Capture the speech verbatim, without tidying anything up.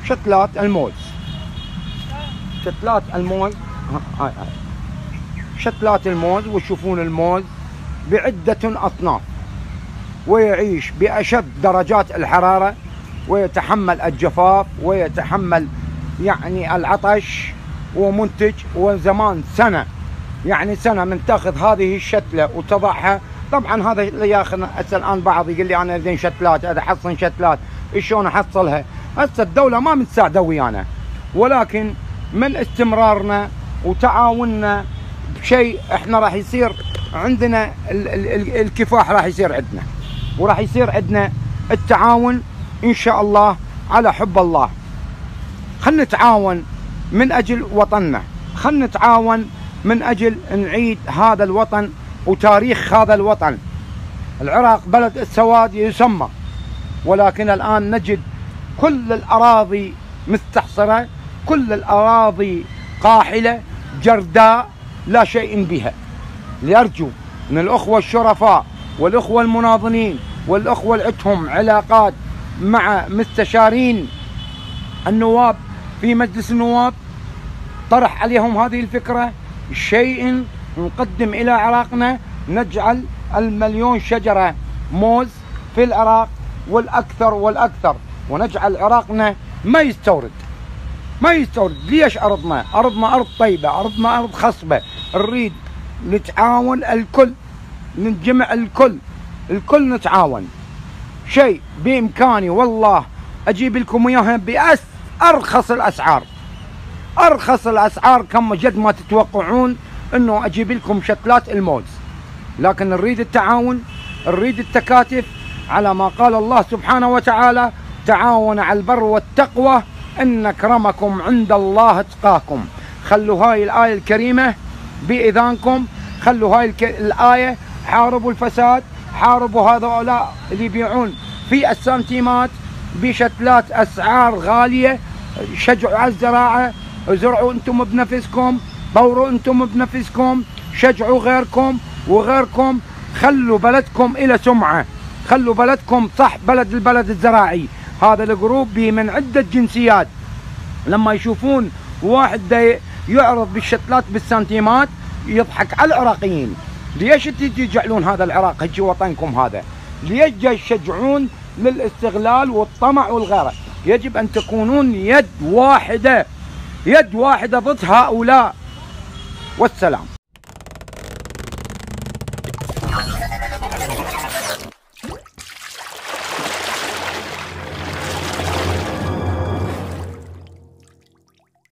شتلات الموز، شتلات الموز، هاي هاي شتلات الموز. وتشوفون الموز بعدة أصناف، ويعيش بأشد درجات الحرارة، ويتحمل الجفاف، ويتحمل يعني العطش، ومنتج. وزمان سنة، يعني سنة من تاخذ هذه الشتلة وتضعها. طبعا هذا اللي ياخذ هسه الآن بعض يقول لي أنا زين شتلات، هذا حصن شتلات، شلون أحصلها؟ هسه الدولة ما متساعدة ويانا، ولكن من استمرارنا وتعاوننا بشيء احنا راح يصير عندنا ال ال الكفاح، راح يصير عندنا، وراح يصير عندنا التعاون ان شاء الله على حب الله. خلنا نتعاون من اجل وطننا، خلنا نتعاون من اجل نعيد هذا الوطن وتاريخ هذا الوطن. العراق بلد السواد يسمى، ولكن الان نجد كل الاراضي مستحصرة، كل الاراضي قاحلة جرداء لا شيء بها. ليرجو من الاخوة الشرفاء والاخوة المناضلين والاخوة اللي عندهم علاقات مع مستشارين النواب في مجلس النواب، طرح عليهم هذه الفكرة، شيء نقدم الى عراقنا، نجعل المليون شجرة موز في العراق والاكثر والاكثر، ونجعل عراقنا ما يستورد، ما يستورد. ليش؟ ارضنا ارضنا ارض طيبة، ارضنا ارض خصبة. نريد نتعاون الكل، نجمع الكل، الكل نتعاون. شيء بامكاني والله اجيب لكم اياها بارخص الاسعار، ارخص الاسعار كم جد ما تتوقعون انه اجيب لكم شتلات الموز. لكن نريد التعاون، نريد التكاتف، على ما قال الله سبحانه وتعالى: تعاون على البر والتقوى ان اكرمكم عند الله اتقاكم. خلوا هاي الايه الكريمه باذانكم، خلوا هاي الك... الايه. حاربوا الفساد، حاربوا هذولاء اللي يبيعون في السنتيمات بشتلات اسعار غاليه. شجعوا على الزراعه، ازرعوا انتم بنفسكم، طوروا انتم بنفسكم، شجعوا غيركم وغيركم. خلوا بلدكم الى سمعه، خلوا بلدكم صح بلد البلد الزراعي. هذا الجروب بي من عده جنسيات، لما يشوفون واحد يعرض بالشتلات بالسنتيمات يضحك على العراقيين. ليش تجعلون هذا العراق هيك وطنكم هذا؟ ليش جاي تشجعون للاستغلال والطمع والغيره؟ يجب ان تكونون يد واحده، يد واحده ضد هؤلاء. والسلام.